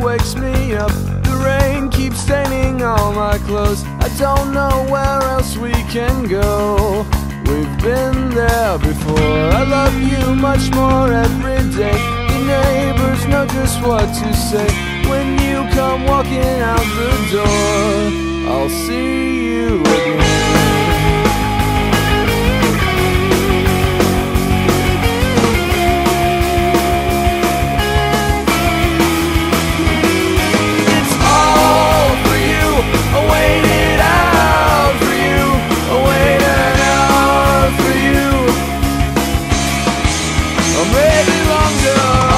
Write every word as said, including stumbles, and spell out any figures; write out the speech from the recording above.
wakes me up. The rain keeps staining all my clothes. I don't know where else we can go. We've been there before. I love you much more every day. The neighbors know just what to say. When you come walking out the door, I'll see you again. I waited out for you, I waited out for you, or maybe longer.